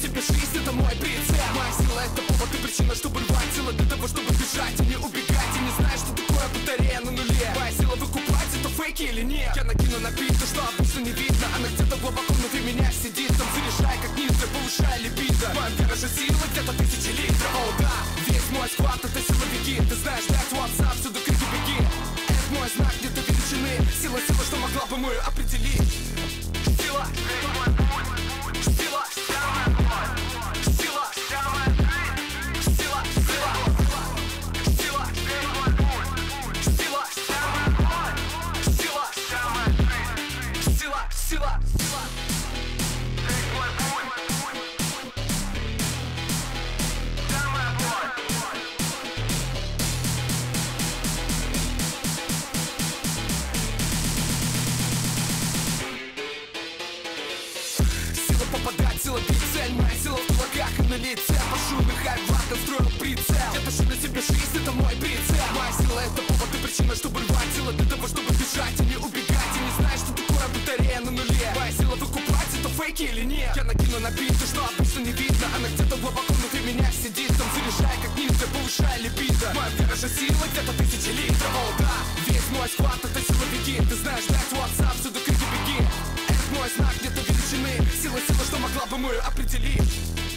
себе жизнь, это мой прицел. Моя сила — это повод и причина, чтобы рвать. Сила для того, чтобы бежать и не убегать. И не знаешь, что такое батарея на нуле. Моя сила выкупать, это фейки или нет. Я накину на бит то, что обычно не видно. Она где-то глубоко внутри меня сидит. Там заряжай как ниндзя, повышая либидо. Моя вера же сила где-то 1000 литров. О да, весь мой склад — это силовики. Ты знаешь, that's what's up, всюду крики беги. Это мой знак где-то величины. Сила, сила, что могла бы мы определить. Сила, сила, сила. Сила попадать, сила бить цель. Моя сила в кулаках и на лице. Пашу на хайват, настроил прицел. Я тащу на себе жизнь, это мой прицел. Моя сила — это повод и причина, чтобы рвать. Сила для того, чтобы бежать и не убегать. И не знаешь, что такое батарея на нуле. Моя сила выкупать, это фейки или нет. Я накину на бит то, что обычно не видно. Она где-то глубоко внутри меня сидит. Там заряжай как ниндзя, повышая либидо. Моя вера же сила где-то 1000 литров. О да, весь мой склад — это силовики. Ты знаешь, that's what's up, всюду крики беги. Это мой знак где-то величины. Сила, сила, что могла бы мы определить.